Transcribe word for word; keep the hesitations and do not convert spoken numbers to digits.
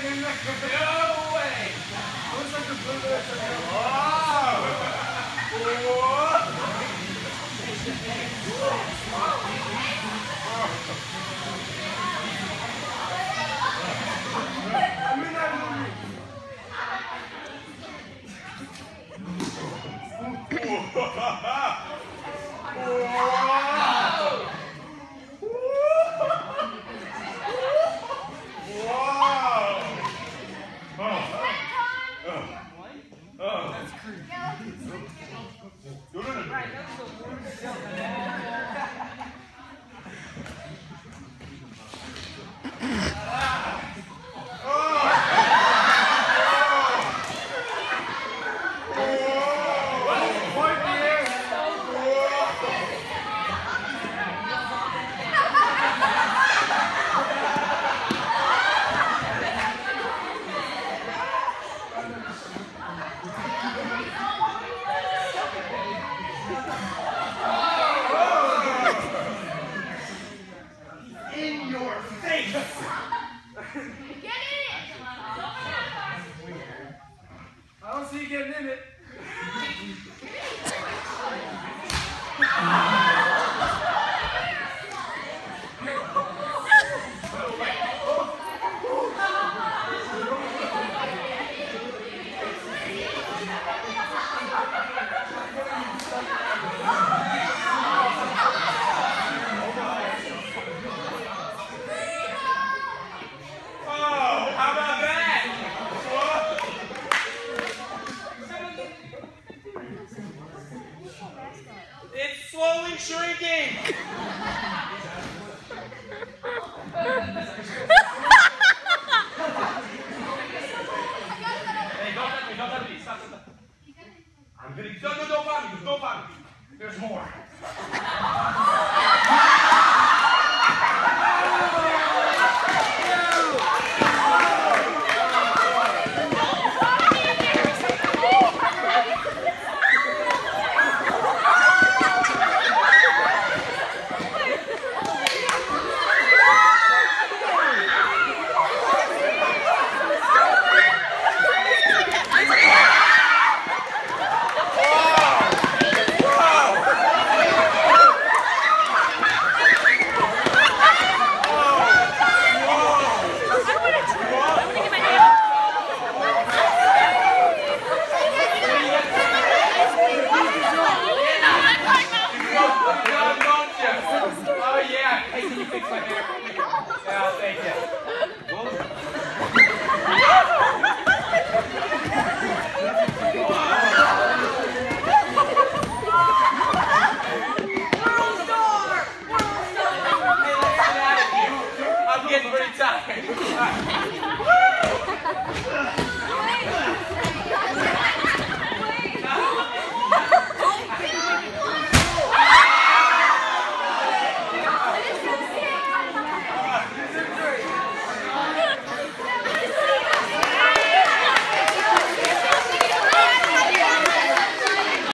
No way! Looks like the blue lips are I'm in that movie. I don't see you getting in it. It's slowly shrinking! Hey, don't touch me, don't touch me. Stop, stop. I'm gonna... No, no, don't bother me, don't bother me. There's more. Oh yeah, hey, can you fix my hair? Yeah, thank you.